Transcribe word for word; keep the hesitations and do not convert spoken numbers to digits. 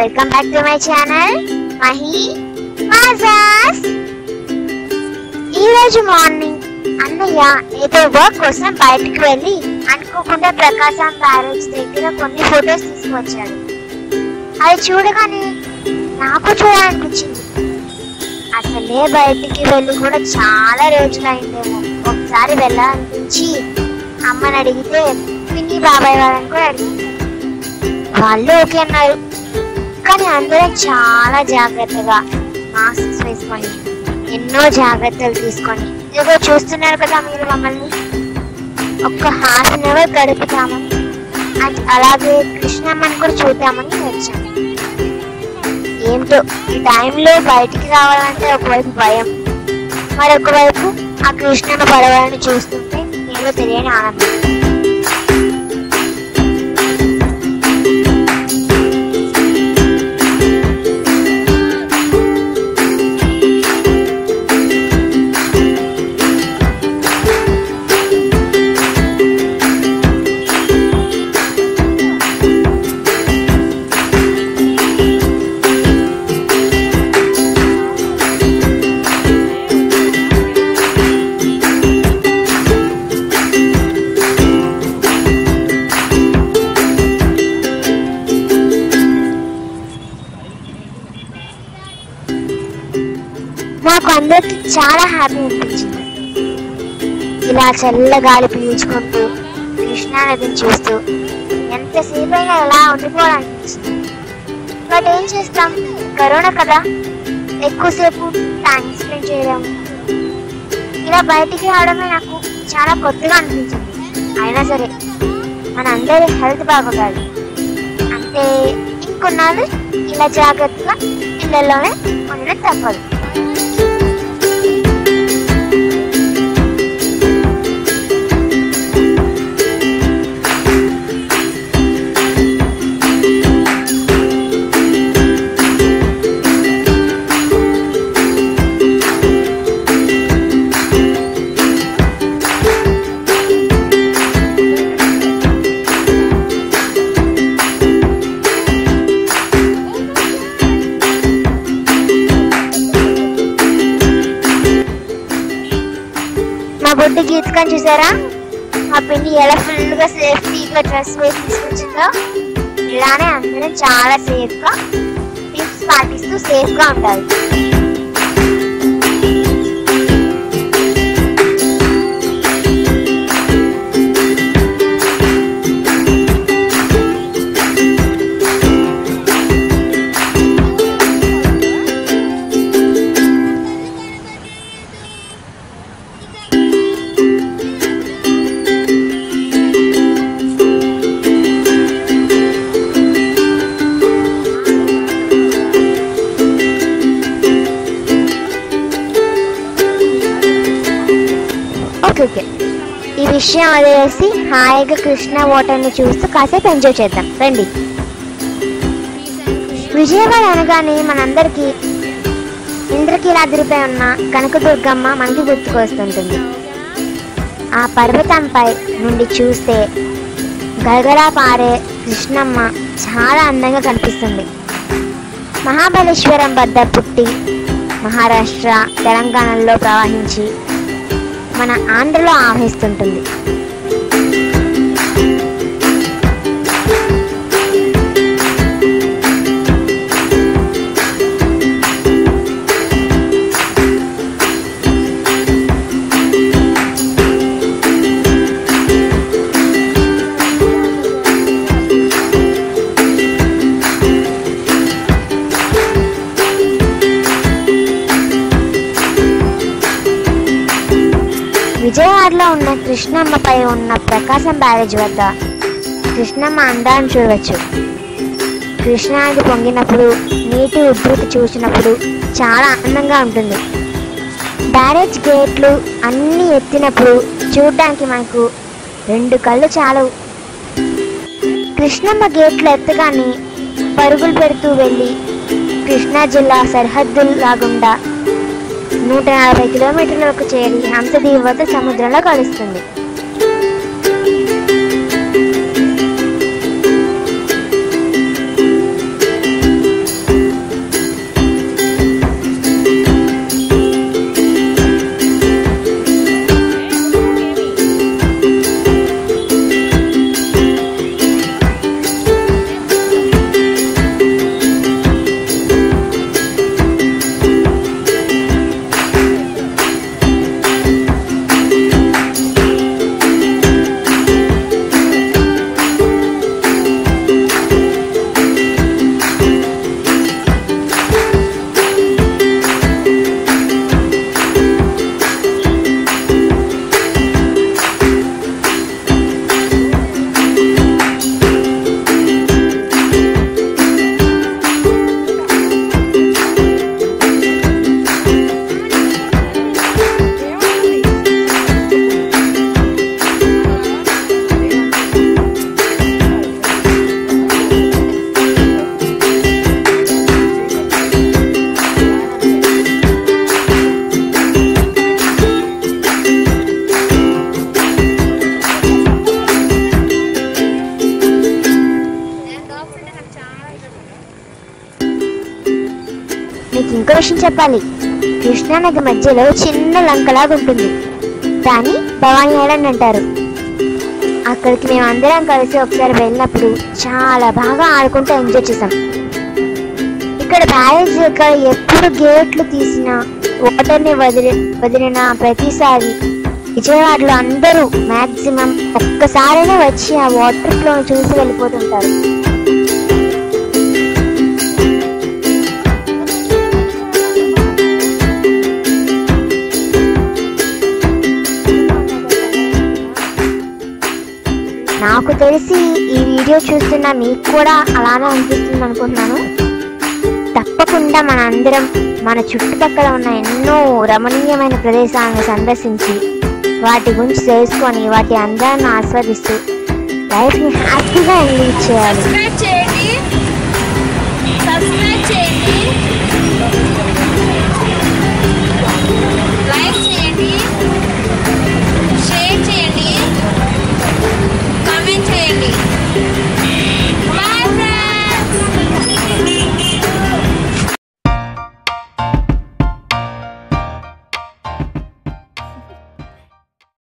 Welcome back to my channel Mahi మజాస్. ఈ రోజు మార్నింగ్ అన్నయ్య ఏదో వర్క్ కోసం బయటకు వెళ్ళి అనుకోకుండా ప్రకాశం బ్యారేజ్ దగ్గర కొన్ని ఫొటోస్ తీసుకొచ్చాడు. అవి చూడగానే నాకు చూడాలనిపించింది. అసలే బయటికి వెళ్ళి కూడా చాలా రోజులు అయిందేమో. ఒకసారి వెళ్ళాలనిపించి అమ్మని అడిగితే పిన్ని బాబాయ్ వాళ్ళని కూడా అడిగింది. వాళ్ళు ఓకే అన్నారు. కానీ అందరూ చాలా జాగ్రత్తగా మాస్క్స్ వేసుకొని ఎన్నో జాగ్రత్తలు తీసుకొని ఏదో చూస్తున్నారు కదా మీరు మమ్మల్ని. ఒక్క హాఫ్ అన్ అవర్ గడుపుతామని అండ్ అలాగే కృష్ణమ్మని కూడా చూద్దామని వచ్చాను. ఏంటో ఈ టైంలో బయటికి రావాలంటే ఒకవైపు భయం, మరొక వైపు ఆ కృష్ణమ్మ పడవలను చూస్తుంటే ఏదో తెలియని ఆనందం. నాకు అందరికి చాలా హ్యాపీ అనిపించింది. ఇలా చల్ల గాలి పీల్చుకుంటూ కృష్ణా నదిని చూస్తూ ఎంతసేపు అయినా ఎలా ఉండిపోవాలనిపించింది. బట్ ఏం చేస్తాం, కరోనా కదా, ఎక్కువసేపు టైం స్పెండ్ చేయలేము. ఇలా బయటికి రావడమే నాకు చాలా కొత్తగా అనిపించింది. అయినా సరే మన అందరి హెల్త్ బాగోగాలి అంటే ఇంకొన్నాళ్ళు ఇలా జాగ్రత్తగా ఇళ్లలోనే ఉండడం తప్పదు. బొడ్డు గీతకని చూసారా, మా పిన్ని ఎలా ఫుల్ గా సేఫ్టీగా డ్రెస్ వేసి తీసుకొచ్చిందో. ఇలానే అందరం చాలా సేఫ్ గా టిప్స్ పాటిస్తూ సేఫ్ గా ఉండాలి. ఓకే, ఈ విషయం వదిలేసి హాయిగా కృష్ణ వాటర్ని చూస్తూ కాసేపు ఎంజాయ్ చేద్దాం రండి. విజయవాడ అనగానే మనందరికీ ఇంద్రకీలాద్రిపై ఉన్న కనకదుర్గమ్మ మనకి గుర్తుకొస్తుంటుంది. ఆ పర్వతంపై నుండి చూస్తే గలగలా పారే కృష్ణమ్మ చాలా అందంగా కనిపిస్తుంది. మహాబలేశ్వరం వద్ద పుట్టి మహారాష్ట్ర, తెలంగాణలో ప్రవహించి మన ఆంధ్రలో ఆవహిస్తుంటుంది. విజయవాడలో ఉన్న కృష్ణమ్మపై ఉన్న ప్రకాశం బ్యారేజ్ వద్ద కృష్ణమ్మ అందాన్ని చూడవచ్చు. కృష్ణానది పొంగినప్పుడు నీటి ఉధృతి చూసినప్పుడు చాలా ఆనందంగా ఉంటుంది. బ్యారేజ్ గేట్లు అన్నీ ఎత్తినప్పుడు చూడడానికి మనకు రెండు కళ్ళు చాలవు. కృష్ణమ్మ గేట్లు ఎత్తగానే పరుగులు పెడుతూ వెళ్ళి కృష్ణా జిల్లా సరిహద్దులా గుండా నూట నలభై కిలోమీటర్లకు చేరి హంసదీవి వద్ద సముద్రంలో కలుస్తుంది. మీకు ఇంకో విషయం చెప్పాలి. కృష్ణానది మధ్యలో చిన్న లంకలాగా ఉంటుంది. దాన్ని భవానీ ఐలాండ్ అంటారు. అక్కడికి మేము అందరం కలిసి ఒకసారి వెళ్ళినప్పుడు చాలా బాగా ఆడుకుంటూ ఎంజాయ్ చేసాం. ఇక్కడ బ్యారేజ్ ఇక్కడ ఎప్పుడు గేట్లు తీసినా వాటర్ని వదిలి వదిలిన ప్రతిసారి విజయవాడలో అందరూ మాక్సిమం ఒక్కసారైనా వచ్చి ఆ వాటర్ ఫ్లో చూసి వెళ్ళిపోతుంటారు. నాకు తెలిసి ఈ వీడియో చూస్తున్న మీకు కూడా అలానే అనిపిస్తుంది అనుకుంటున్నాను. తప్పకుండా మన అందరం మన చుట్టుపక్కల ఉన్న ఎన్నో రమణీయమైన ప్రదేశాలను సందర్శించి వాటి గురించి తెలుసుకొని వాటి అందాన్ని ఆస్వాదిస్తూ లైఫ్ని హ్యాపీగా ఎంజాయ్ చేయాలి. సబ్స్క్రైబ్ చేయండి.